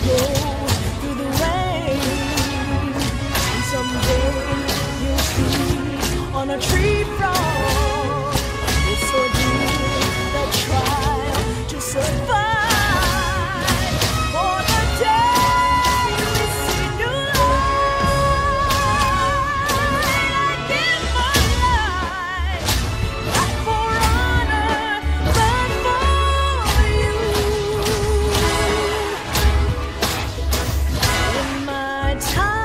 go through the rain. And someday you'll see on a tree frond, it's so deep the trial to survive. For the day we see new light, I give my life, not for honor, but for you. In my time